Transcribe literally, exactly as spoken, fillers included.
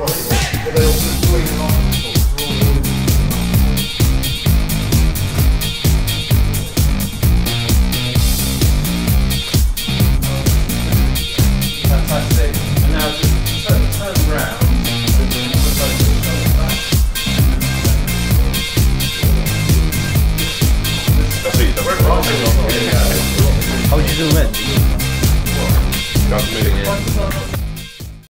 But they also doing a lot of fantastic. And now just turn, turn around and then put both of those back. That's it. How would you do it? What? That's a minute.